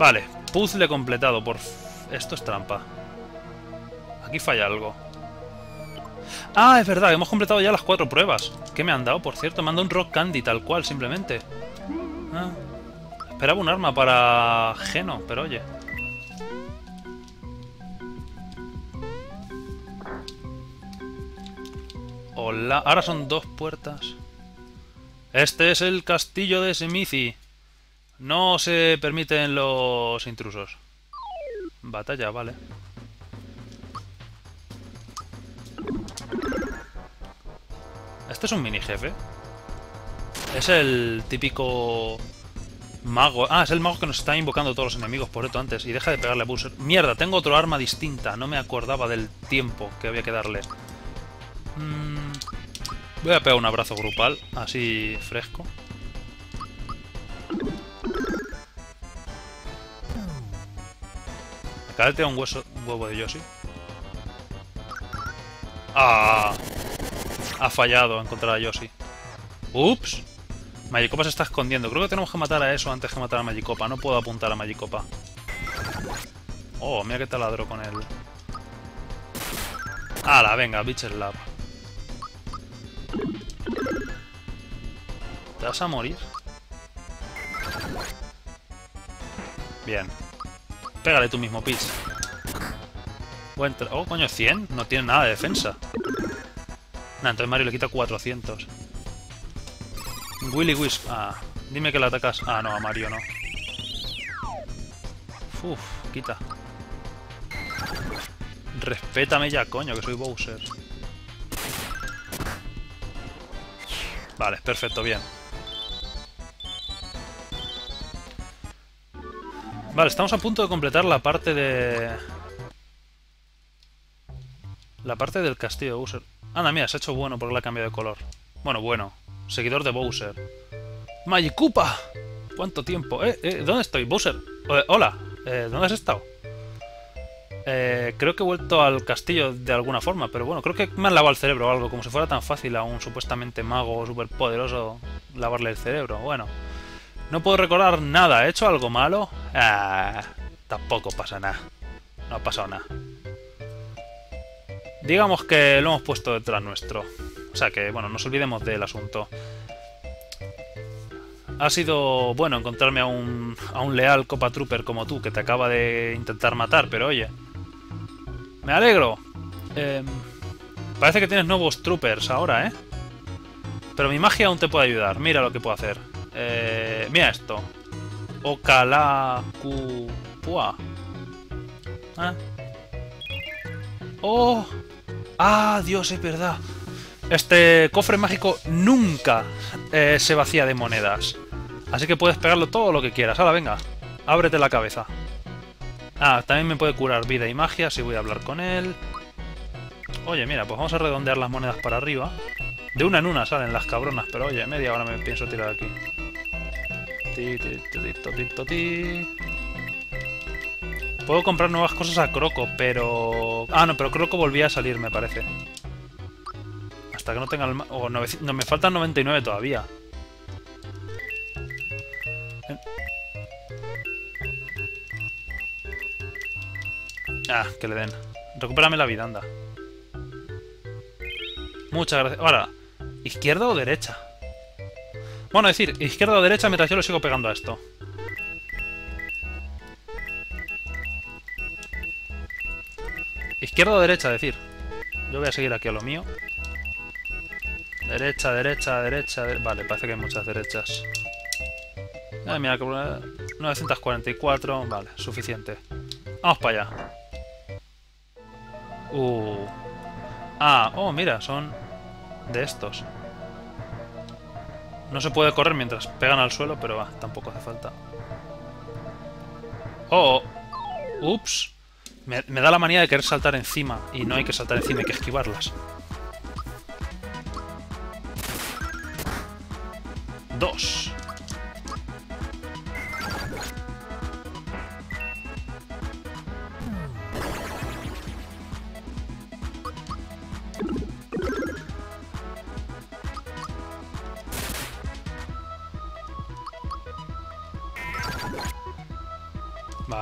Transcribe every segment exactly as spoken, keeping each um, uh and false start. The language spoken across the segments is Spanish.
Vale, puzzle completado. Por... Esto es trampa. Aquí falla algo. Ah, es verdad, hemos completado ya las cuatro pruebas. ¿Qué me han dado, por cierto? Me han dado un rock candy, tal cual, simplemente. Ah, esperaba un arma para Geno, pero oye. Hola, ahora son dos puertas. Este es el castillo de Smithy. No se permiten los intrusos. Batalla, vale. Este es un mini jefe. Es el típico mago. Ah, es el mago que nos está invocando todos los enemigos, por esto antes. Y deja de pegarle a Bowser. Mierda, tengo otro arma distinta. No me acordaba del tiempo que había que darle. Mm, voy a pegar un abrazo grupal, así fresco. Acaba de tirar un hueso, un huevo de Yoshi. ¡Ah! Ha fallado a encontrar a Yoshi. ¡Ups! Magicopa se está escondiendo. Creo que tenemos que matar a eso antes que matar a Magicopa. No puedo apuntar a Magicopa. Oh, mira qué taladro con él. ¡Hala! Venga, Bitch Slap. ¿Te vas a morir? Bien. Pégale tú mismo, Peach. Buen tra... Oh, coño, cien. No tiene nada de defensa. Nah, entonces Mario le quita cuatrocientos. Willy Wisp. Ah, dime que le atacas. Ah, no, a Mario no. Uf, quita. Respétame ya, coño, que soy Bowser. Vale, perfecto, bien. Vale, estamos a punto de completar la parte de... La parte del castillo de Bowser. Anda, mira, se ha hecho bueno porque le ha cambiado de color. Bueno, bueno. Seguidor de Bowser. ¡Magikoopa! ¿Cuánto tiempo? Eh, eh, ¿dónde estoy? Bowser. Eh, hola. Eh, ¿dónde has estado? Eh, creo que he vuelto al castillo de alguna forma, pero bueno, creo que me han lavado el cerebro o algo. Como si fuera tan fácil a un supuestamente mago súper poderoso lavarle el cerebro. Bueno. No puedo recordar nada. ¿He hecho algo malo? Ah, tampoco pasa nada. No ha pasado nada. Digamos que lo hemos puesto detrás nuestro. O sea que, bueno, no nos olvidemos del asunto. Ha sido bueno encontrarme a un, a un leal Copa Trooper como tú, que te acaba de intentar matar, pero oye. Me alegro. Eh, parece que tienes nuevos Troopers ahora, ¿eh? Pero mi magia aún te puede ayudar. Mira lo que puedo hacer. Eh, mira esto. Okalakupua. ¿Eh? ¡Oh! ¡Ah, Dios, es verdad! Este cofre mágico nunca eh, se vacía de monedas. Así que puedes pegarlo todo lo que quieras. Ahora, venga. Ábrete la cabeza. Ah, también me puede curar vida y magia si voy a hablar con él. Oye, mira, pues vamos a redondear las monedas para arriba. De una en una salen las cabronas, pero oye, media hora me pienso tirar aquí. Ti, ti, ti, ti, ti, ti. Puedo comprar nuevas cosas a Croco, pero... Ah, no, pero Croco volvía a salir, me parece. Hasta que no tenga el... Oh, no, me faltan noventa y nueve todavía. Ah, que le den. Recupérame la vida, anda. Muchas gracias. Ahora, ¿izquierda o derecha? Bueno, es decir, izquierda o derecha mientras yo le sigo pegando a esto. Izquierda o derecha, decir. Yo voy a seguir aquí a lo mío. Derecha, derecha, derecha... De... Vale, parece que hay muchas derechas. Ah, mira, novecientos cuarenta y cuatro... Vale, suficiente. Vamos para allá. Uh. Ah, oh, mira, son de estos. No se puede correr mientras pegan al suelo, pero va, tampoco hace falta. Oh, oh. Ups. Me, me da la manía de querer saltar encima. Y no hay que saltar encima, hay que esquivarlas. Dos.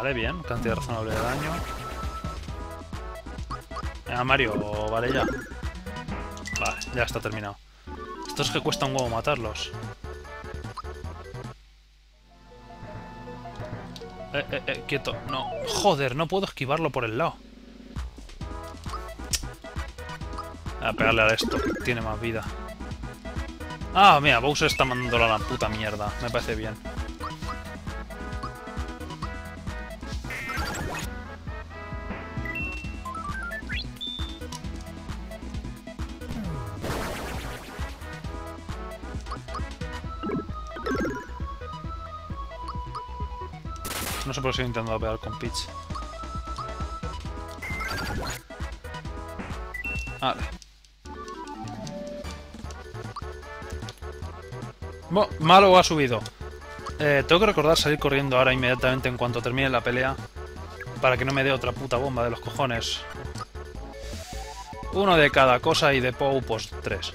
Vale, bien. Cantidad razonable de daño. Venga, Mario, vale ya. Vale, ya está terminado. Esto es que cuesta un huevo matarlos. Eh, eh, eh, quieto. No. Joder, no puedo esquivarlo por el lado. Voy a pegarle a esto, que tiene más vida. Ah, mira, Bowser está mandándolo a la puta mierda. Me parece bien. No sé por qué estoy intentando pegar con Peach. Vale. Bueno, malo ha subido. Eh, tengo que recordar salir corriendo ahora inmediatamente en cuanto termine la pelea. Para que no me dé otra puta bomba de los cojones. Uno de cada cosa y de Pou, pues tres.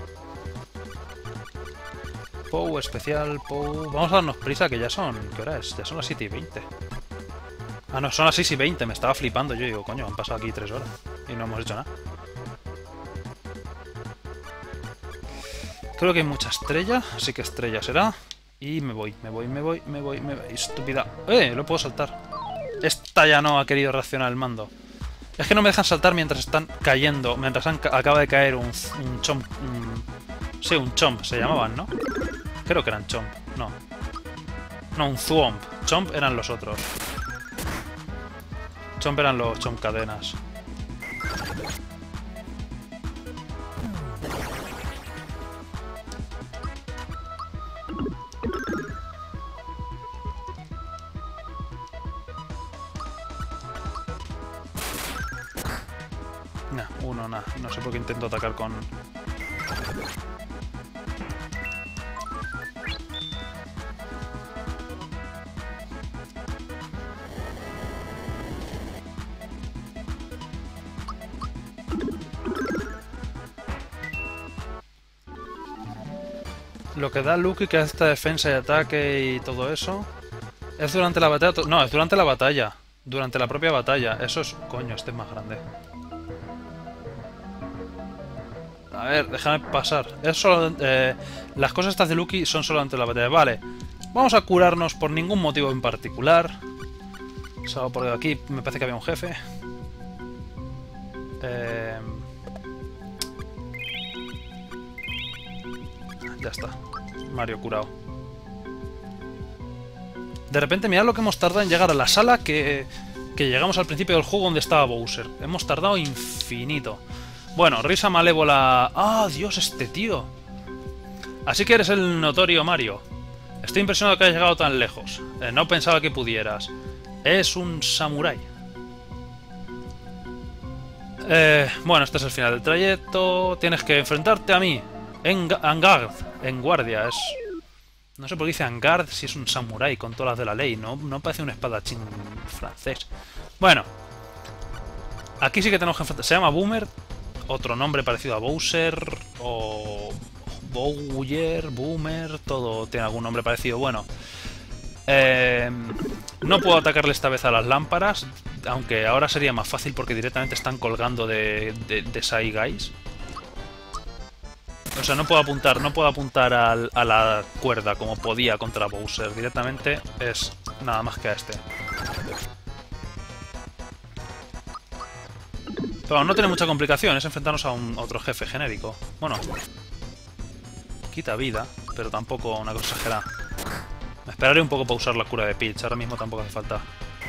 Pou especial, Pou... Vamos a darnos prisa que ya son... ¿Qué hora es? Ya son las siete y veinte. Ah, no, son las seis y veinte. Me estaba flipando. Yo digo, coño, han pasado aquí tres horas. Y no hemos hecho nada. Creo que hay mucha estrella. Así que estrella será. Y me voy, me voy, me voy, me voy, me voy. Estúpida. ¡Eh! Lo puedo saltar. Esta ya no ha querido reaccionar el mando. Es que no me dejan saltar mientras están cayendo. Mientras han, acaba de caer un, un chomp... Un, sí, un chomp se llamaban, ¿no? Creo que eran chomp. No. No, un thwomp. Chomp eran los otros. Chomp eran los chomp cadenas. Nah, uno, nada. No sé por qué intento atacar con... Lo que da Lucky, que es esta defensa y ataque y todo eso, es durante la batalla... No, es durante la batalla. Durante la propia batalla. Eso es... Coño, este es más grande. A ver, déjame pasar. Es solo... Eh, las cosas estas de Lucky son solo durante la batalla. Vale. Vamos a curarnos por ningún motivo en particular. Salgo por aquí. Me parece que había un jefe. Eh... Ya está. Mario curado. De repente, mirad lo que hemos tardado en llegar a la sala que, que llegamos al principio del juego donde estaba Bowser. Hemos tardado infinito. Bueno, risa malévola... ¡Ah, Dios, este tío! Así que eres el notorio Mario. Estoy impresionado de que hayas llegado tan lejos. Eh, no pensaba que pudieras. Es un samurái. Eh, bueno, este es el final del trayecto. Tienes que enfrentarte a mí. En, en guard, en guardia, es... No sé por qué dice en guard si es un samurái con todas las de la ley, no, no parece un espadachín francés. Bueno, aquí sí que tenemos que enfrentar... Se llama Boomer, otro nombre parecido a Bowser, o... Bowyer, Boomer, todo tiene algún nombre parecido. Bueno, eh, no puedo atacarle esta vez a las lámparas, aunque ahora sería más fácil porque directamente están colgando de, de, de Shy Guys. O sea, no puedo apuntar, no puedo apuntar al, a la cuerda como podía contra Bowser. Directamente es nada más que a este. Pero no tiene mucha complicación, es enfrentarnos a un otro jefe genérico. Bueno, quita vida, pero tampoco una cosa exagerada. Me esperaré un poco para usar la cura de Peach, ahora mismo tampoco hace falta.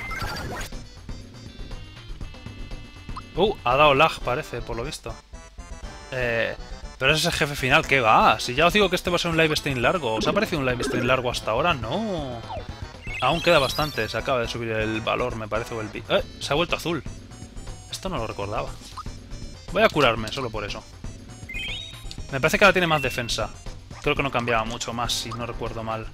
Uh, ha dado lag, parece, por lo visto. Eh... Pero ese es el jefe final, ¿qué va? Si ya os digo que este va a ser un live stream largo. ¿Os ha parecido un live stream largo hasta ahora? No. Aún queda bastante. Se acaba de subir el valor, me parece, o el... ¡Eh! Se ha vuelto azul. Esto no lo recordaba. Voy a curarme, solo por eso. Me parece que ahora tiene más defensa. Creo que no cambiaba mucho más, si no recuerdo mal.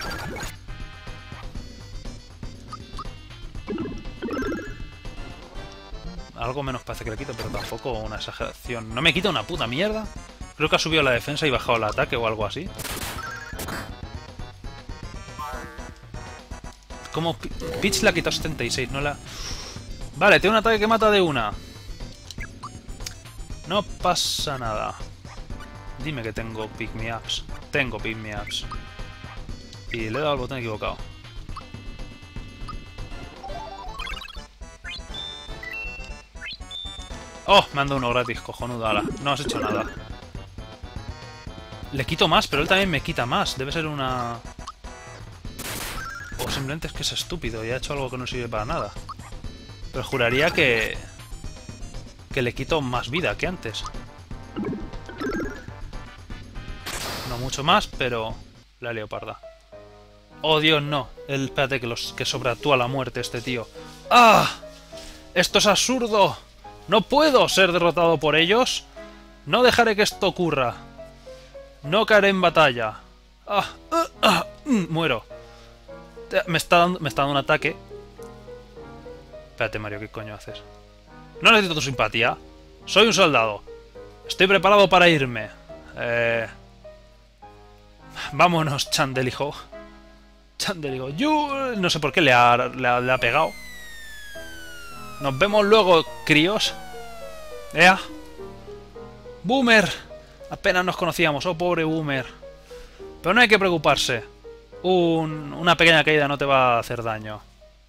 Algo menos parece que le quito, pero tampoco una exageración. ¿No me quita una puta mierda? Creo que ha subido la defensa y bajado el ataque o algo así. Como Peach le ha quitado setenta y seis, no la... Vale, tiene un ataque que mata de una. No pasa nada. Dime que tengo Pick Me Ups. Tengo Pick Me Ups. Y le he dado al botón equivocado. ¡Oh! Me han dado uno gratis, cojonuda. Ala. No has hecho nada. Le quito más, pero él también me quita más. Debe ser una... O simplemente es que es estúpido y ha hecho algo que no sirve para nada. Pero juraría que... Que le quito más vida que antes. No mucho más, pero... La leoparda. ¡Oh, Dios, no! El, espérate, que, los, que sobreactúa la muerte este tío. ¡Ah! ¡Esto es absurdo! ¡No puedo ser derrotado por ellos! ¡No dejaré que esto ocurra! ¡No caeré en batalla! ¡Ah! ¡Ah! ¡Ah! Mm, ¡Muero! Me está, dando, me está dando un ataque. Espérate, Mario, ¿qué coño haces? No necesito tu simpatía. Soy un soldado. Estoy preparado para irme. Eh... Vámonos, Chandelijo. Chandelijo. Yo no sé por qué le ha, le, ha, le ha pegado. Nos vemos luego, críos. ¡Ea! ¡Boomer! Apenas nos conocíamos. ¡Oh, pobre Boomer! Pero no hay que preocuparse. Un, una pequeña caída no te va a hacer daño.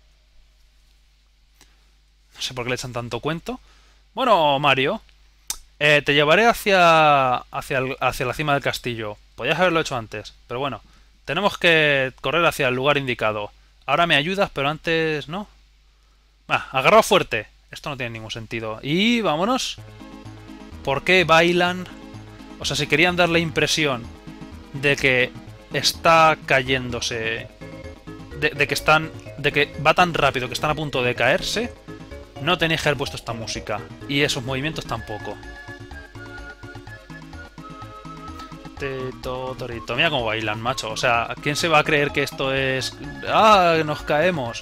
No sé por qué le echan tanto cuento. Bueno, Mario, eh, te llevaré hacia, hacia, el, hacia la cima del castillo. Podrías haberlo hecho antes, pero bueno. Tenemos que correr hacia el lugar indicado. Ahora me ayudas, pero antes no. Ah, agarra fuerte. Esto no tiene ningún sentido. Y vámonos. ¿Por qué bailan? O sea, si querían dar la impresión de que está cayéndose, de, de que están, de que va tan rápido que están a punto de caerse, no tenéis que haber puesto esta música y esos movimientos tampoco. Teto, torito. Mira cómo bailan, macho. O sea, ¿quién se va a creer que esto es... ¡Ah! Nos caemos.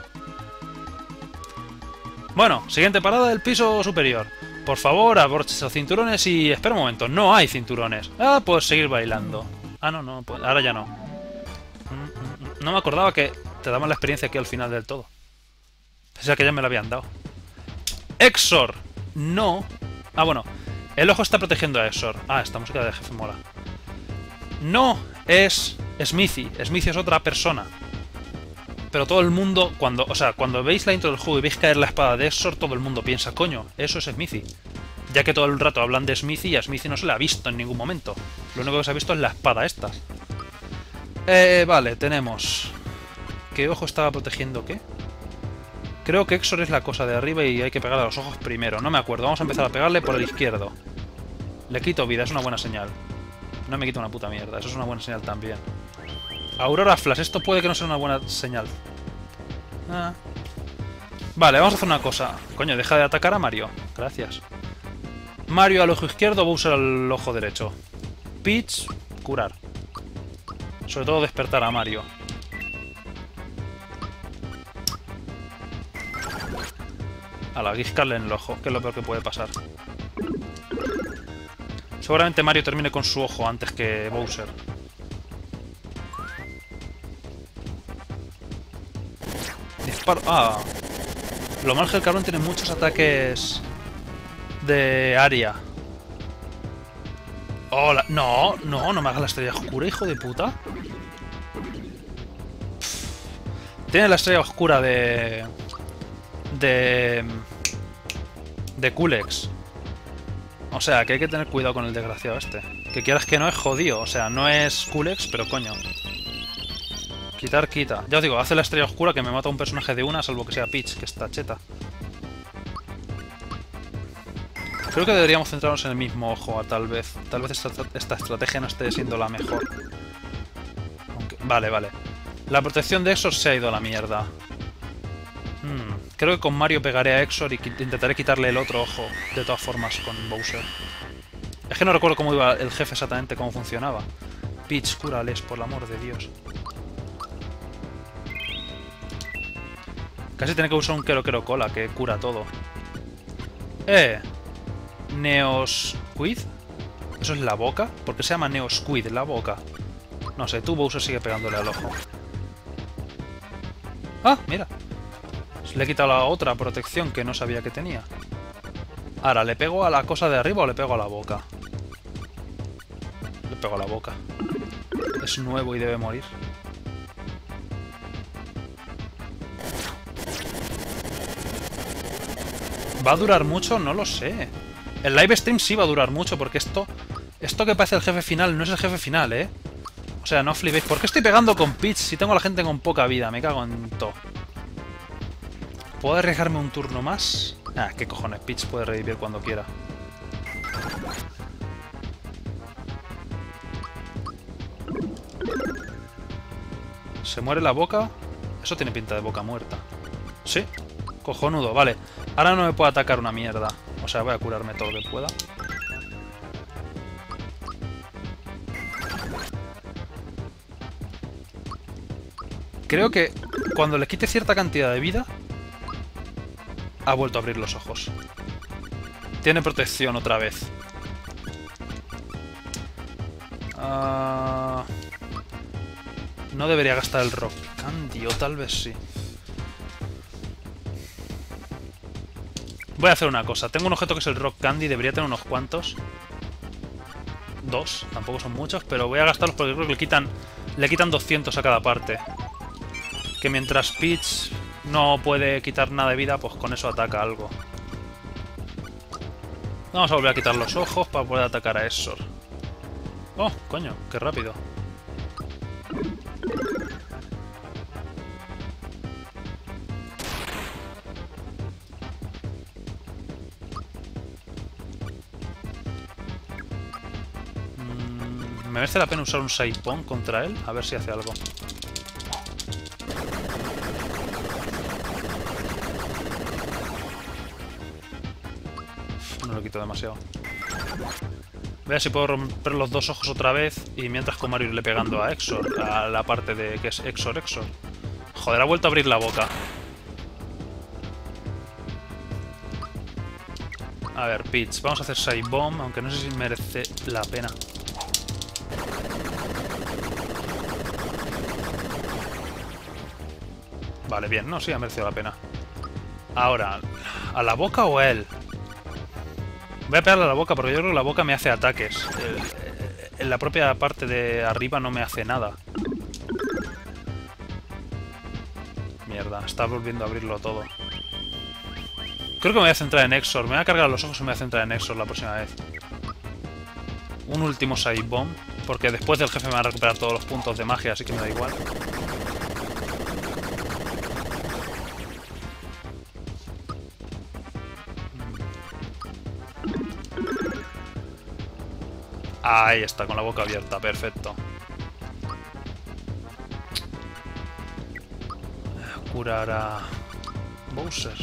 Bueno, siguiente parada del piso superior. Por favor, abroches los cinturones y... Espera un momento, no hay cinturones. Ah, pues seguir bailando. Ah, no, no, pues ahora ya no. No me acordaba que te daban la experiencia aquí al final del todo. Pensaba que ya me la habían dado. Exor. No. Ah, bueno. El ojo está protegiendo a Exor. Ah, esta música de jefe mola. No es Smithy. Smithy es otra persona. Pero todo el mundo, cuando, o sea, cuando veis la intro del juego y veis caer la espada de Exor, todo el mundo piensa, coño, eso es Smithy. Ya que todo el rato hablan de Smithy y a Smithy no se le ha visto en ningún momento. Lo único que se ha visto es la espada esta. Eh, vale, tenemos... ¿Qué ojo estaba protegiendo qué? Creo que Exor es la cosa de arriba y hay que pegarle a los ojos primero. No me acuerdo, vamos a empezar a pegarle por el izquierdo. Le quito vida, es una buena señal. No me quito una puta mierda, eso es una buena señal también. Aurora Flash, esto puede que no sea una buena señal. Ah. Vale, vamos a hacer una cosa. Coño, deja de atacar a Mario. Gracias. Mario al ojo izquierdo, Bowser al ojo derecho. Peach, curar. Sobre todo despertar a Mario. A la guiscarle en el ojo, que es lo peor que puede pasar. Seguramente Mario termine con su ojo antes que Bowser. Disparo... Ah. Lo malo es que el cabrón tiene muchos ataques de área. Hola. No, no, no me hagas la estrella oscura, hijo de puta. Tiene la estrella oscura de... De... De Culex. O sea, que hay que tener cuidado con el desgraciado este. Que quieras que no es jodido. O sea, no es Culex, pero coño. Quitar, quita. Ya os digo, hace la estrella oscura que me mata a un personaje de una, salvo que sea Peach, que está cheta. Creo que deberíamos centrarnos en el mismo ojo, tal vez. Tal vez esta, esta estrategia no esté siendo la mejor. Aunque, vale, vale. La protección de Exor se ha ido a la mierda. Hmm, creo que con Mario pegaré a Exor y intentaré quitarle el otro ojo, de todas formas, con Bowser. Es que no recuerdo cómo iba el jefe exactamente, cómo funcionaba. Peach, cúrales, por el amor de Dios. Casi tiene que usar un Kero Kero Cola, que cura todo. Eh... Neosquid. ¿Eso es la boca? ¿Por qué se llama Neosquid, la boca? No sé, tú, Bowser, sigue pegándole al ojo. ¡Ah! Mira. Le he quitado la otra protección que no sabía que tenía. Ahora, ¿le pego a la cosa de arriba o le pego a la boca? Le pego a la boca. Es nuevo y debe morir. ¿Va a durar mucho? No lo sé. El live stream sí va a durar mucho, porque esto... Esto que parece el jefe final no es el jefe final, ¿eh? O sea, no flipéis. ¿Por qué estoy pegando con Peach si tengo a la gente con poca vida? Me cago en todo. ¿Puedo arriesgarme un turno más? Ah, qué cojones. Peach puede revivir cuando quiera. ¿Se muere la boca? Eso tiene pinta de boca muerta. ¿Sí? Cojonudo, vale. Ahora no me puede atacar una mierda. O sea, voy a curarme todo lo que pueda. Creo que cuando le quite cierta cantidad de vida, ha vuelto a abrir los ojos. Tiene protección otra vez. Uh... No debería gastar el Rock Candy, o tal vez sí. Voy a hacer una cosa. Tengo un objeto que es el Rock Candy. Debería tener unos cuantos. Dos. Tampoco son muchos, pero voy a gastarlos porque creo que le quitan, le quitan doscientos a cada parte. Que mientras Peach no puede quitar nada de vida, pues con eso ataca algo. Vamos a volver a quitar los ojos para poder atacar a Exor. Oh, coño, qué rápido. Mm, me merece la pena usar un Saipon contra él, a ver si hace algo. No lo quito demasiado. Voy a ver si puedo romper los dos ojos otra vez y mientras con Mario irle pegando a Exor, a la parte de que es Exor, Exor. Joder, ha vuelto a abrir la boca. A ver, Peach, vamos a hacer Side Bomb, aunque no sé si merece la pena. Vale, bien, no, sí ha merecido la pena. Ahora, ¿a la boca o a él? Voy a pegarle a la boca porque yo creo que la boca me hace ataques. El, en la propia parte de arriba no me hace nada. Mierda, está volviendo a abrirlo todo. Creo que me voy a centrar en Exor. Me voy a cargar los ojos y me voy a centrar en Exor la próxima vez. Un último Side Bomb, porque después del jefe me va a recuperar todos los puntos de magia, así que me da igual. Ahí está, con la boca abierta, perfecto. Curar a Bowser.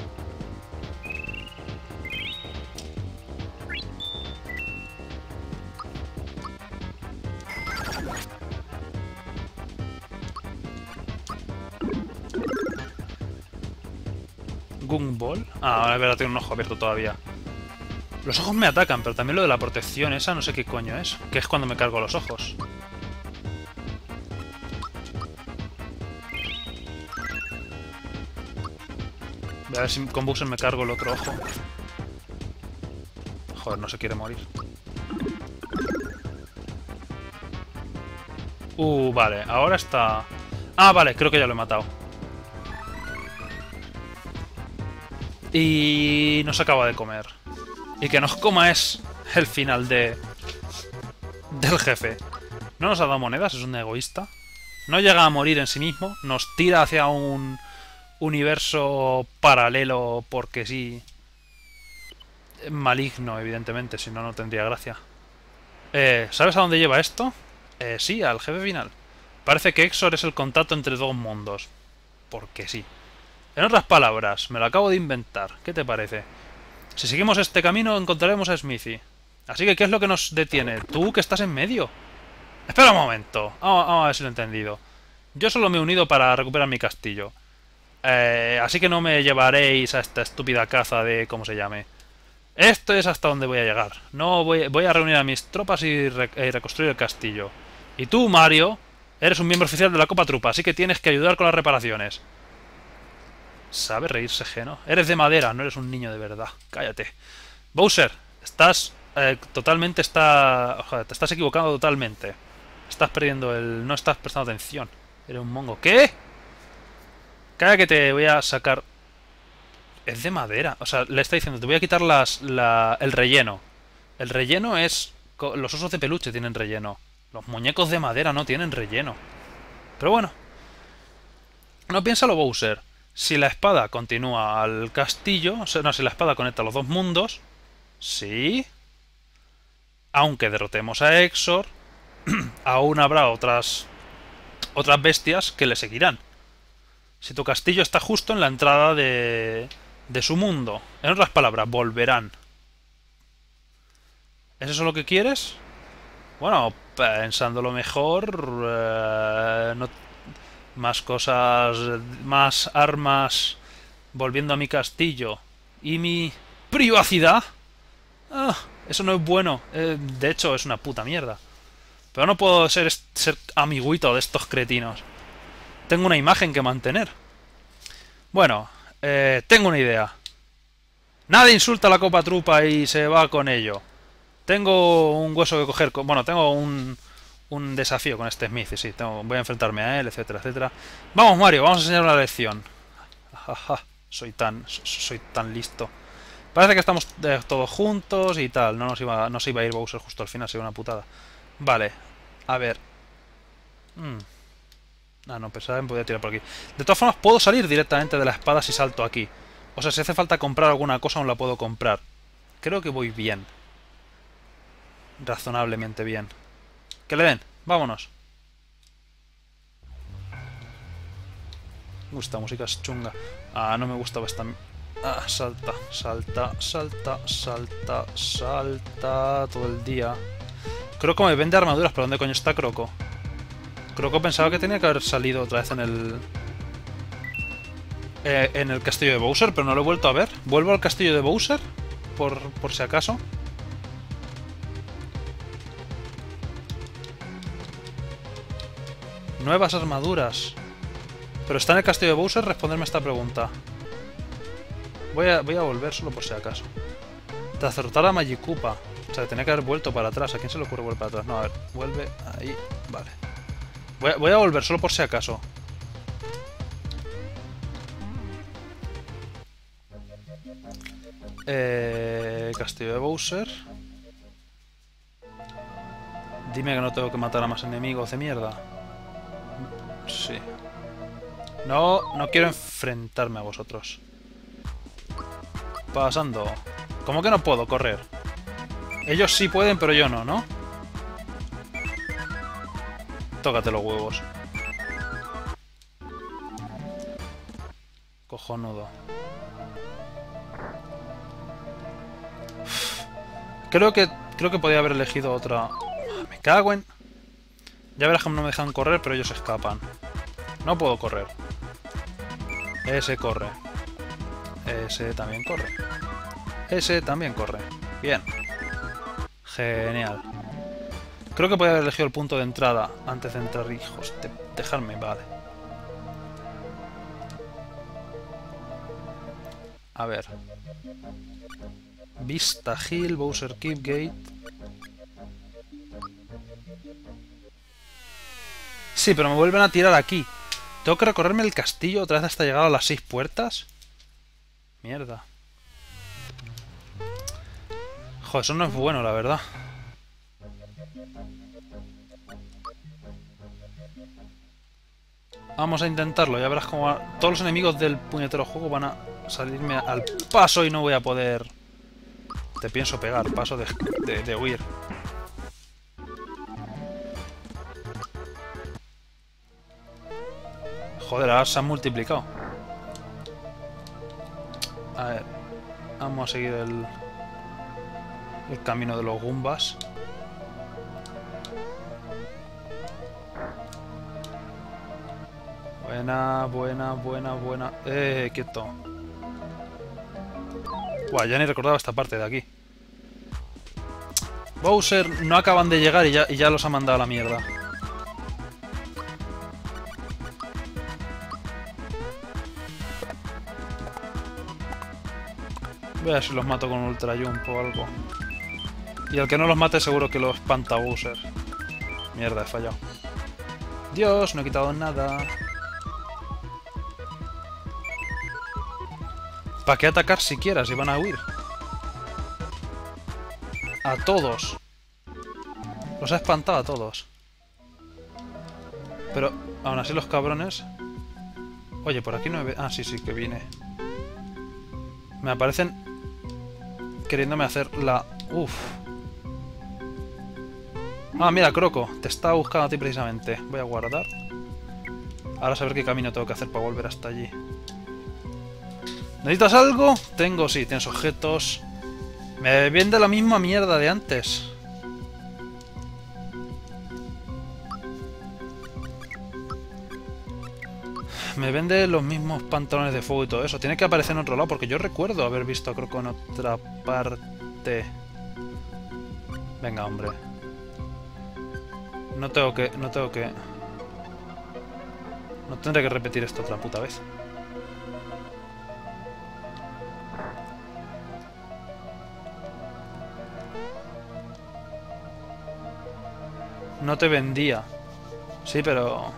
Gunball. Ah, ahora verdad, tiene un ojo abierto todavía. Los ojos me atacan, pero también lo de la protección esa no sé qué coño es. Que es cuando me cargo los ojos. Voy a ver si con Bowser me cargo el otro ojo. Joder, no se quiere morir. Uh, vale, ahora está... Ah, vale, creo que ya lo he matado. Y nos acaba de comer. Y que nos coma es el final de... del jefe. No nos ha dado monedas, es un egoísta. No llega a morir en sí mismo. Nos tira hacia un universo paralelo porque sí. Maligno, evidentemente, si no, no tendría gracia. Eh, ¿Sabes a dónde lleva esto? Eh, sí, al jefe final. Parece que Exor es el contacto entre dos mundos. Porque sí. En otras palabras, me lo acabo de inventar. ¿Qué te parece? Si seguimos este camino encontraremos a Smithy. Así que, ¿qué es lo que nos detiene? Tú que estás en medio. Espera un momento. Vamos, vamos a ver si lo he entendido. Yo solo me he unido para recuperar mi castillo. Eh, así que no me llevaréis a esta estúpida caza de... ¿cómo se llame? Esto es hasta donde voy a llegar. No voy, voy a reunir a mis tropas y, re, y reconstruir el castillo. Y tú, Mario, eres un miembro oficial de la Copa Trupa, así que tienes que ayudar con las reparaciones. Sabe reírse, Geno. Eres de madera, no eres un niño de verdad. Cállate. Bowser, estás eh, totalmente... está, ojalá, te estás equivocando totalmente. Estás perdiendo el... no estás prestando atención. Eres un mongo. ¿Qué? Calla que te voy a sacar... Es de madera. O sea, le está diciendo, te voy a quitar las, la, el relleno. El relleno es... Los osos de peluche tienen relleno. Los muñecos de madera no tienen relleno. Pero bueno. No piénsalo, Bowser. Si la espada continúa al castillo... O sea, no, si la espada conecta los dos mundos... Sí. Aunque derrotemos a Exor... aún habrá otras... otras bestias que le seguirán. Si tu castillo está justo en la entrada de... de su mundo. En otras palabras, volverán. ¿Es eso lo que quieres? Bueno, pensándolo mejor... Eh, no, más cosas... Más armas... Volviendo a mi castillo. Y mi... privacidad. Ah, eso no es bueno. Eh, de hecho, es una puta mierda. Pero no puedo ser, ser amiguito de estos cretinos. Tengo una imagen que mantener. Bueno, eh, tengo una idea. Nadie insulta a la copa trupa y se va con ello. Tengo un hueso que coger... Con, bueno, tengo un, un desafío con este Smith. Y sí, tengo, voy a enfrentarme a él, etcétera, etcétera. Vamos, Mario, vamos a enseñar una lección. Jaja, soy tan, soy tan listo. Parece que estamos eh, todos juntos y tal. No nos iba, no se iba a ir Bowser justo al final, sería una putada. Vale, a ver. Hmm. Ah, no, pensaba que podía tirar por aquí. De todas formas, puedo salir directamente de la espada si salto aquí. O sea, si hace falta comprar alguna cosa, aún la puedo comprar. Creo que voy bien. Razonablemente bien. Que le den, vámonos. Uy, esta música es chunga. Ah, no me gustaba esta... Ah, salta, salta, salta, salta, salta todo el día. Croco me vende armaduras, pero ¿dónde coño está Croco? Croco pensaba que tenía que haber salido otra vez en el... Eh, en el castillo de Bowser, pero no lo he vuelto a ver. ¿Vuelvo al castillo de Bowser? Por, por si acaso. Nuevas armaduras. Pero está en el castillo de Bowser responderme esta pregunta. Voy a, voy a volver solo por si acaso. Tras derrotar a Magikupa. O sea, tenía que haber vuelto para atrás. ¿A quién se le ocurre volver para atrás? No, a ver, vuelve ahí. Vale. Voy a, voy a volver solo por si acaso. Eh, castillo de Bowser. Dime que no tengo que matar a más enemigos de mierda. Sí. No, no quiero enfrentarme a vosotros. Pasando. ¿Cómo que no puedo correr? Ellos sí pueden, pero yo no, ¿no? Tócate los huevos. Cojonudo. Creo que creo que podía haber elegido otra. Me cago en... Ya verás que no me dejan correr, pero ellos escapan. No puedo correr. Ese corre. Ese también corre. Ese también corre. Bien. Genial. Creo que podía haber elegido el punto de entrada antes de entrar. Hijos, de dejarme, vale. A ver. Vista Hill, Bowser Keep Gate. Sí, pero me vuelven a tirar aquí. ¿Tengo que recorrerme el castillo otra vez hasta llegar a las seis puertas? Mierda. Joder, eso no es bueno, la verdad. Vamos a intentarlo, ya verás cómo... Va... Todos los enemigos del puñetero juego van a salirme al paso y no voy a poder... Te pienso pegar, paso de, de, de huir. Joder, ahora se han multiplicado. A ver, vamos a seguir el, el camino de los Goombas. Buena, buena, buena, buena. Eh, quieto. Buah, ya ni recordaba esta parte de aquí. Bowser no acaban de llegar y ya, y ya los ha mandado a la mierda. Voy a ver si los mato con un Ultra Jump o algo. Y al que no los mate seguro que lo espanta Bowser. Mierda, he fallado. Dios, no he quitado nada. ¿Para qué atacar siquiera si van a huir? A todos. Los ha espantado a todos. Pero aún así los cabrones... Oye, por aquí no me... Ah, sí, sí, que vine. Me aparecen queriéndome hacer la... Uf. Ah, mira, Croco. Te estaba buscando a ti precisamente. Voy a guardar. Ahora a saber qué camino tengo que hacer para volver hasta allí. ¿Necesitas algo? Tengo, sí, tienes objetos. Me vende la misma mierda de antes. Me vende los mismos pantalones de fuego y todo eso. Tiene que aparecer en otro lado, porque yo recuerdo haber visto a Croco en otra parte. Venga, hombre. No tengo que... No tengo que... No tendré que repetir esto otra puta vez. No te vendía. Sí, pero...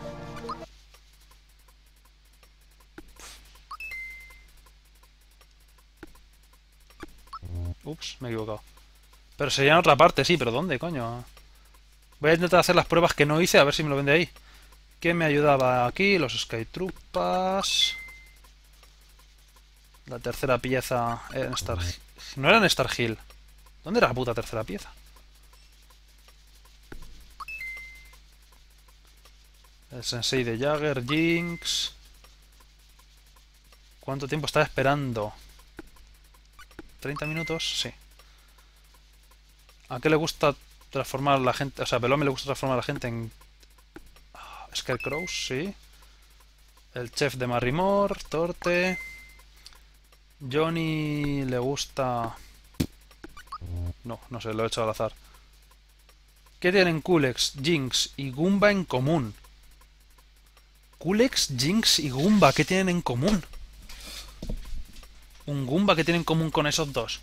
Ups, me he equivocado. Pero sería en otra parte, sí, pero ¿dónde, coño? Voy a intentar hacer las pruebas que no hice, a ver si me lo vende ahí. ¿Quién me ayudaba aquí? Los Skytroopas. La tercera pieza era en Star Hill. No era en Star Hill. ¿Dónde era la puta tercera pieza? El sensei de Jagger, Jinx. ¿Cuánto tiempo estaba esperando? ¿treinta minutos? Sí. ¿A qué le gusta transformar a la gente? O sea, a Belome le gusta transformar a la gente en... Scarecrows, sí. El chef de Marrimore, Torte. Johnny le gusta... No, no sé, lo he hecho al azar. ¿Qué tienen Culex, Jinx y Goomba en común? Culex, Jinx y Goomba, ¿qué tienen en común? Un Goomba que tiene en común con esos dos.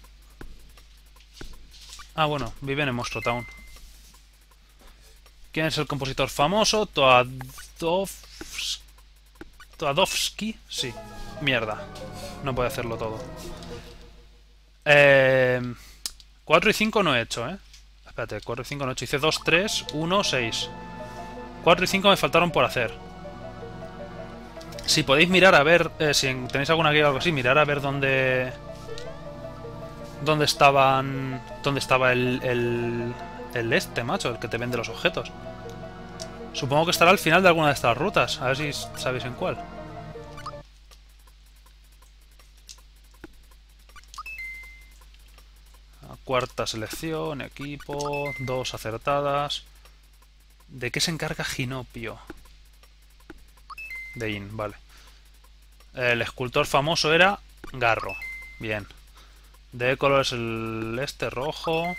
Ah, bueno, viven en Monster Town. ¿Quién es el compositor famoso? Toadovsky. Toadovsky, sí. Mierda. No puede hacerlo todo. Eh... cuatro y cinco no he hecho, ¿eh? Espérate, cuatro y cinco no he hecho. Hice dos, tres, uno, seis. cuatro y cinco me faltaron por hacer. Si podéis mirar a ver, eh, si tenéis alguna guía o algo así, mirar a ver dónde... Dónde estaban... Dónde estaba el, el... El este, macho, el que te vende los objetos. Supongo que estará al final de alguna de estas rutas. A ver si sabéis en cuál. Cuarta selección, equipo, dos acertadas. ¿De qué se encarga Ginopio? De In, vale. El escultor famoso era Garro. Bien. ¿De qué color es el este? Rojo.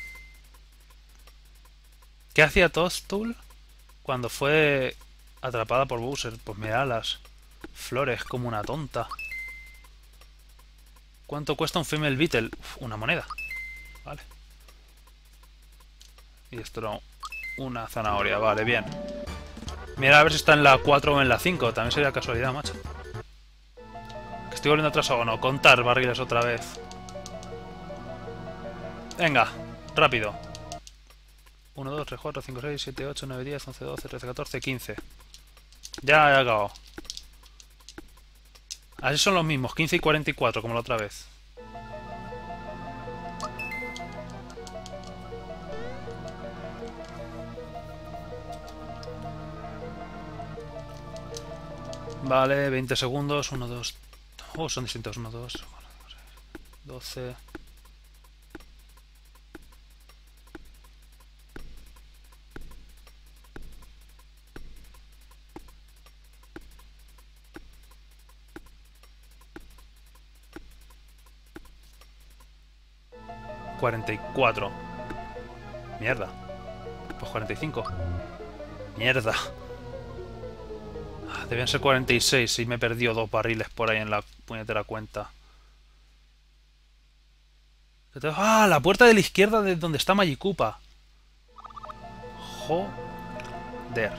¿Qué hacía Toadstool cuando fue atrapada por Bowser? Pues me da las flores como una tonta. ¿Cuánto cuesta un Female Beetle? Uf, una moneda. Vale. Y esto era una zanahoria. Vale, bien. Mira a ver si está en la cuatro o en la cinco. También sería casualidad, macho. Que estoy volviendo atrás o no. Contar barriles otra vez. Venga, rápido. uno, dos, tres, cuatro, cinco, seis, siete, ocho, nueve, diez, once, doce, trece, catorce, quince. Ya he acabado. Así son los mismos, quince y cuarenta y cuatro, como la otra vez. Vale, veinte segundos. uno, dos... Oh, son distintos. uno, dos... doce... cuarenta y cuatro. Mierda. Pues cuarenta y cinco. Mierda. Debían ser cuarenta y seis y me he perdido dos barriles por ahí en la puñetera cuenta. ¡Ah! La puerta de la izquierda de donde está Magikupa. Joder.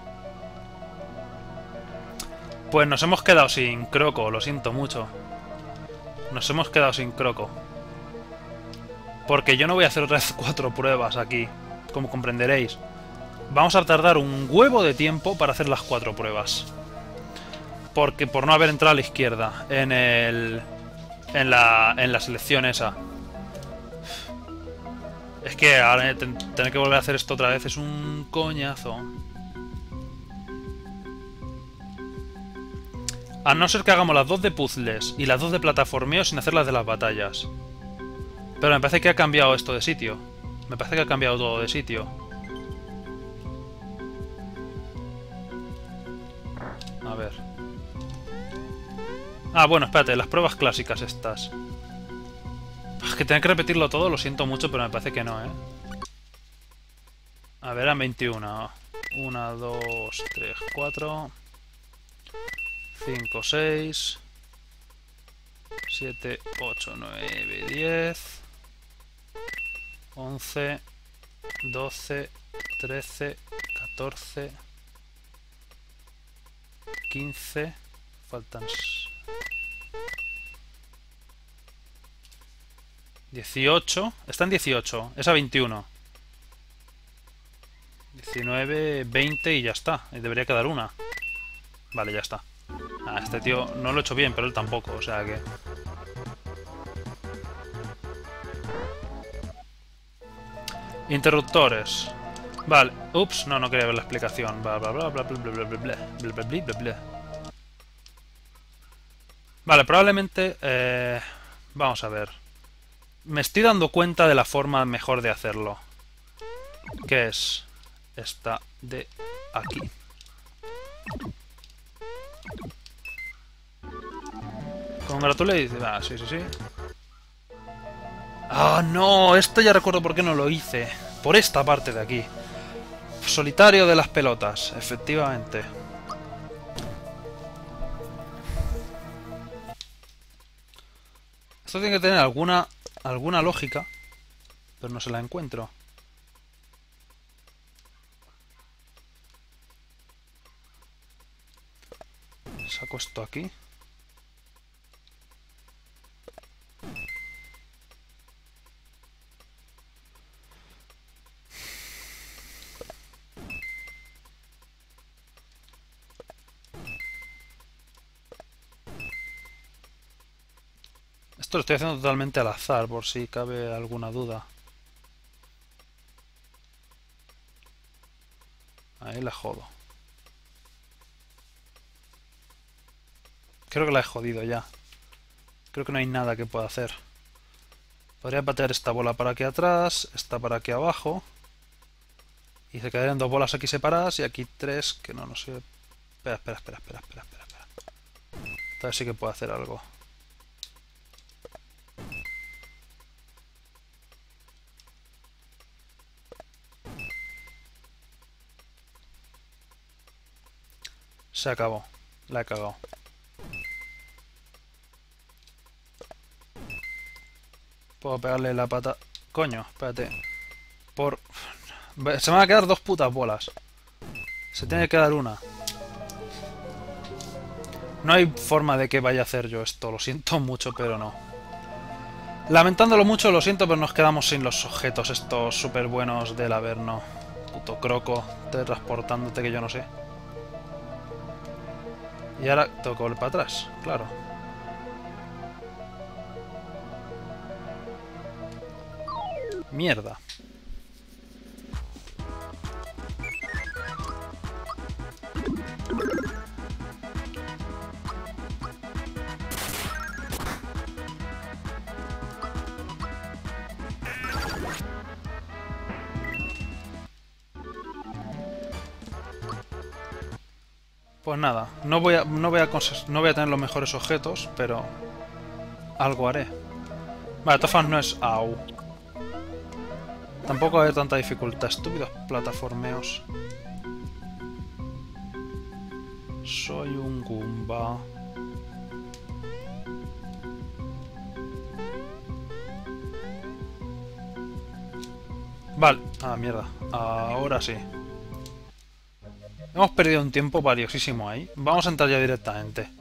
Pues nos hemos quedado sin Croco, lo siento mucho. Nos hemos quedado sin Croco. Porque yo no voy a hacer otras cuatro pruebas aquí, como comprenderéis. Vamos a tardar un huevo de tiempo para hacer las cuatro pruebas. Porque por no haber entrado a la izquierda en el... En la, en la selección esa. Es que ahora tener que volver a hacer esto otra vez es un coñazo. A no ser que hagamos las dos de puzzles y las dos de plataformeo sin hacer las de las batallas. Pero me parece que ha cambiado esto de sitio. Me parece que ha cambiado todo de sitio. A ver. Ah, bueno, espérate, las pruebas clásicas estas. Es que tener que repetirlo todo, lo siento mucho, pero me parece que no, ¿eh? A ver, eran veintiuno. uno, dos, tres, cuatro... cinco, seis... siete, ocho, nueve, diez... once... doce... trece... catorce... quince... Faltan... dieciocho... Está en dieciocho. Es a veintiuno. diecinueve, veinte y ya está. Y debería quedar una. Vale, ya está. Ah, este tío no lo he hecho bien, pero él tampoco, o sea que... Interruptores. Vale. Ups, no, no quería ver la explicación. Bla, bla, bla, bla, bla, bla, bla, bla, bla, bla, bla, bla, bla. Vale, probablemente... Eh, vamos a ver. Me estoy dando cuenta de la forma mejor de hacerlo. Que es... esta de aquí. Congratulations. Ah, sí, sí, sí. ¡Ah, no! Esto ya recuerdo por qué no lo hice. Por esta parte de aquí. Solitario de las pelotas, efectivamente. Esto tiene que tener alguna, alguna lógica, pero no se la encuentro. Saco esto aquí. Esto lo estoy haciendo totalmente al azar, por si cabe alguna duda. Ahí la jodo. Creo que la he jodido ya. Creo que no hay nada que pueda hacer. Podría patear esta bola para aquí atrás, esta para aquí abajo. Y se quedarían dos bolas aquí separadas y aquí tres que no, no sé. Espera, espera, espera, espera, espera, espera, espera. Esta vez sí que puedo hacer algo. Se acabó. La he cagado. Puedo pegarle la pata... Coño, espérate. Por... Se me van a quedar dos putas bolas. Se tiene que quedar una. No hay forma de que vaya a hacer yo esto. Lo siento mucho, pero no. Lamentándolo mucho, lo siento, pero nos quedamos sin los objetos estos súper buenos del Averno. Puto croco, teletransportándote que yo no sé. Y ahora tengo que volver para atrás, claro. Mierda. Pues nada, no voy a, no voy a, no voy a tener los mejores objetos, pero algo haré. Vale, de todas formas no es... Au. Tampoco va a haber tanta dificultad. Estúpidos plataformeos. Soy un Goomba. Vale. Ah, mierda. Ahora sí. Hemos perdido un tiempo valiosísimo ahí. Vamos a entrar ya directamente.